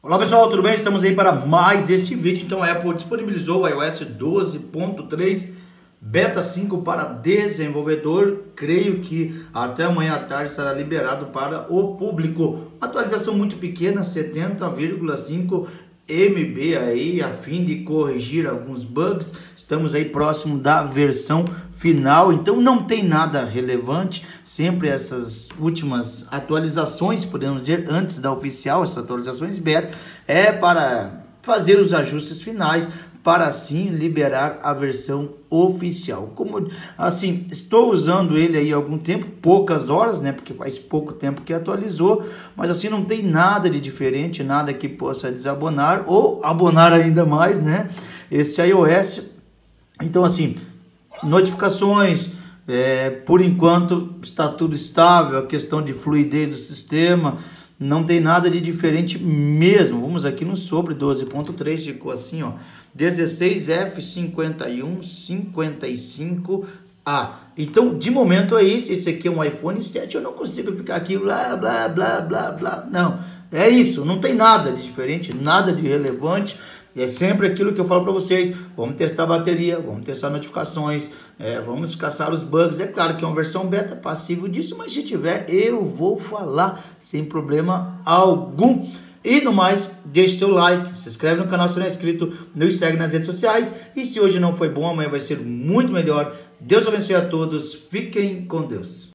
Olá pessoal, tudo bem? Estamos aí para mais este vídeo. Então a Apple disponibilizou o iOS 12.3 Beta 5 para desenvolvedor. Creio que até amanhã à tarde estará liberado para o público. Atualização muito pequena, 70,5 MB aí, a fim de corrigir alguns bugs. Estamos aí próximo da versão final, então não tem nada relevante. Sempre essas últimas atualizações, podemos dizer, antes da oficial, essas atualizações beta, é para fazer os ajustes finais, para assim liberar a versão oficial. Como assim, estou usando ele aí há algum tempo, poucas horas, né, porque faz pouco tempo que atualizou, mas assim não tem nada de diferente, nada que possa desabonar ou abonar ainda mais, né, esse iOS. Então assim, notificações, por enquanto está tudo estável, a questão de fluidez do sistema, não tem nada de diferente mesmo. Vamos aqui no sobre 12.3, ficou assim, ó, 16F5155A. Então, de momento é isso. Esse aqui é um iPhone 7. Eu não consigo ficar aqui blá, blá, blá, blá, blá. Não, é isso. Não tem nada de diferente, nada de relevante. É sempre aquilo que eu falo para vocês. Vamos testar a bateria, vamos testar notificações, vamos caçar os bugs. É claro que é uma versão beta, passível disso, mas se tiver, eu vou falar sem problema algum. E no mais, deixe seu like, se inscreve no canal se não é inscrito, nos segue nas redes sociais. E se hoje não foi bom, amanhã vai ser muito melhor. Deus abençoe a todos, fiquem com Deus.